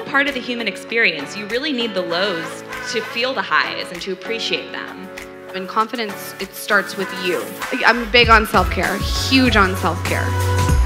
part of the human experience. You really need the lows to feel the highs and to appreciate them. And confidence, it starts with you. I'm big on self-care, huge on self-care.